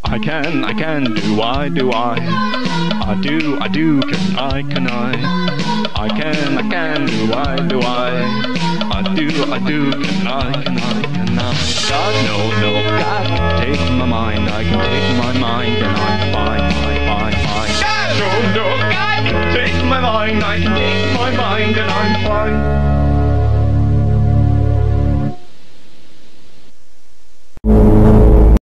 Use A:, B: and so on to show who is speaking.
A: I can, do I, do I? I do, can I? I can, do I, do I? I do, can I, can I? God, no, God can take my mind, I can take my mind, and I'm fine. No, God can take my mind, I can take my mind, and I'm fine.